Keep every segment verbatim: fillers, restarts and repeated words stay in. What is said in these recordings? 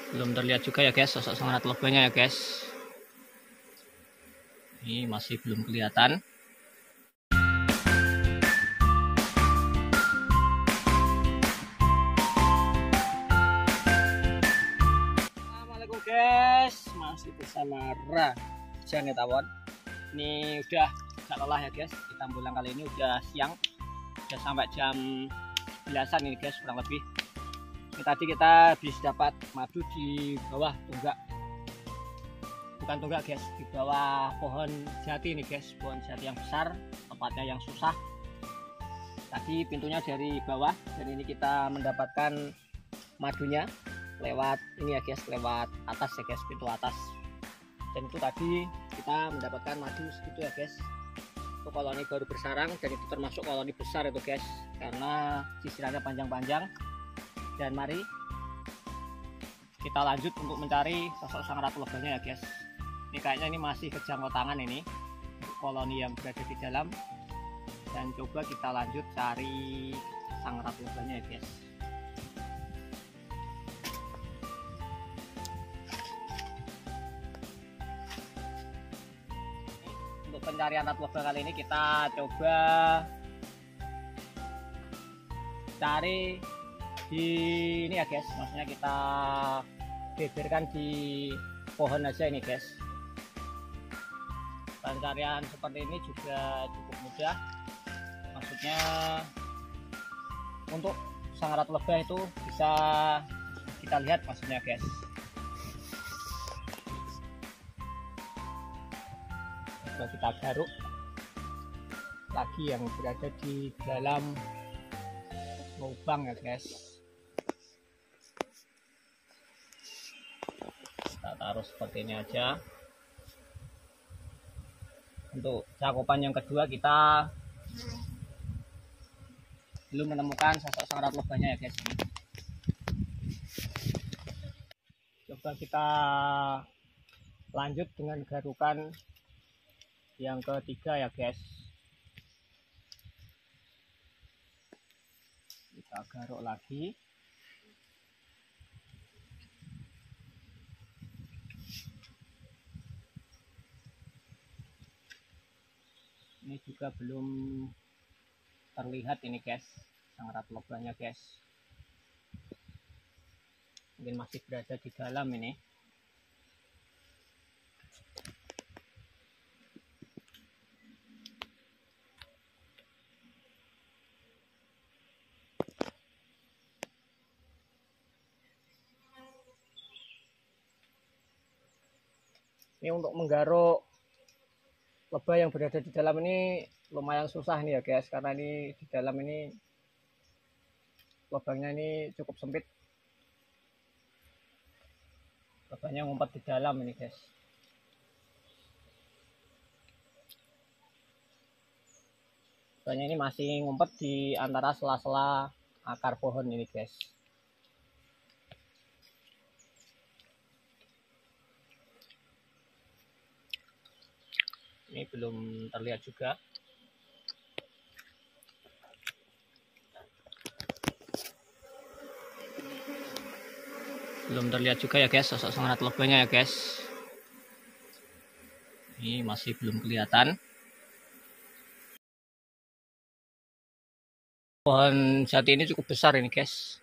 Belum terlihat juga ya guys sosok sang ratu lebahnya ya guys. Ini masih belum kelihatan. Assalamualaikum guys, masih bersama Ra Janet Tawon. Ini udah gak lelah ya guys, kita pulang kali ini udah siang, udah sampai jam sebelasan ini guys kurang lebih. Ini tadi kita habis dapat madu di bawah tunggak, bukan tunggak guys, di bawah pohon jati ini guys, pohon jati yang besar, tempatnya yang susah. Tadi pintunya dari bawah, dan ini kita mendapatkan madunya lewat ini ya guys, lewat atas ya guys, pintu atas. Dan itu tadi kita mendapatkan madu segitu ya guys. Itu koloni baru bersarang, dan itu termasuk koloni besar itu guys, karena sisirannya panjang-panjang. Dan mari kita lanjut untuk mencari sosok sang ratu lebahnya ya guys. Ini kayaknya ini masih kejangkau tangan ini koloni yang berada di dalam, dan coba kita lanjut cari sang ratu lebahnya ya guys. Untuk pencarian ratu lebah kali ini kita coba cari di ini ya guys, maksudnya kita beberkan di pohon aja ini guys. Pencarian seperti ini juga cukup mudah, maksudnya untuk sang ratu lebah itu bisa kita lihat maksudnya guys. Coba kita garuk lagi yang berada di dalam lubang ya guys. Kita taruh seperti ini aja. Untuk cakupan yang kedua kita belum menemukan sosok sang ratu lebahnya ya guys. Coba kita lanjut dengan garukan yang ketiga ya guys. Kita garuk lagi. Ini juga belum terlihat ini guys, sang ratu lebahnya guys. Mungkin masih berada di dalam ini. Ini untuk menggaruk lebah yang berada di dalam ini lumayan susah nih ya guys, karena ini di dalam ini lubangnya ini cukup sempit. Lebahnya ngumpet di dalam ini guys. Lebahnya ini masih ngumpet di antara sela-sela akar pohon ini guys. Ini belum terlihat juga. Belum terlihat juga ya guys sosok sang ratu lebahnya ya guys. Ini masih belum kelihatan. Pohon jati ini cukup besar ini guys.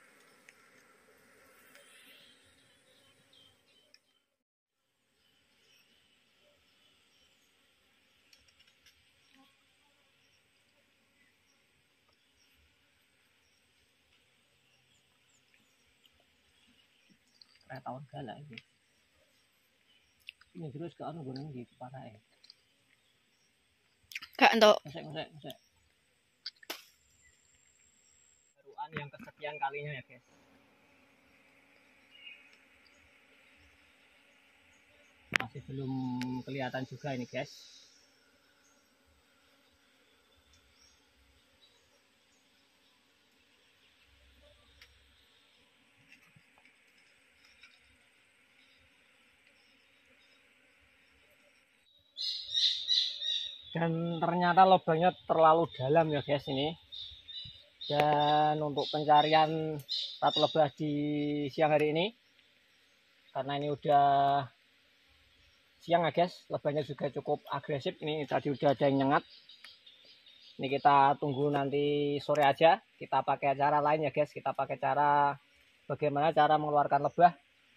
Kayak tawon galak ini. Ini terus ke anu gunung di kepala ya. Kak entuk. Ngosek ngosek ngosek. Garukan yang kesekian kalinya ya guys. Masih belum kelihatan juga ini guys. Dan ternyata lubangnya terlalu dalam ya guys ini. Dan untuk pencarian ratu lebah di siang hari ini karena ini udah siang ya guys. Lebahnya juga cukup agresif. Ini tadi udah ada yang nyengat. Ini kita tunggu nanti sore aja. Kita pakai cara lain ya guys. Kita pakai cara bagaimana cara mengeluarkan lebah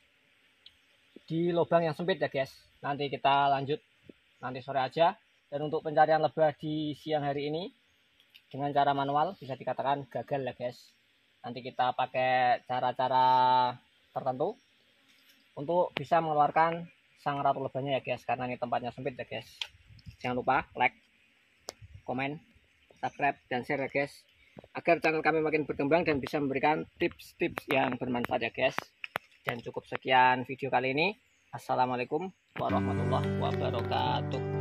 di lubang yang sempit ya guys. Nanti kita lanjut nanti sore aja. Dan untuk pencarian lebah di siang hari ini dengan cara manual bisa dikatakan gagal ya guys. Nanti kita pakai cara-cara tertentu untuk bisa mengeluarkan sang ratu lebahnya ya guys, karena ini tempatnya sempit ya guys. Jangan lupa like, komen, subscribe, dan share ya guys, agar channel kami makin berkembang dan bisa memberikan tips-tips yang bermanfaat ya guys. Dan cukup sekian video kali ini. Assalamualaikum warahmatullahi wabarakatuh.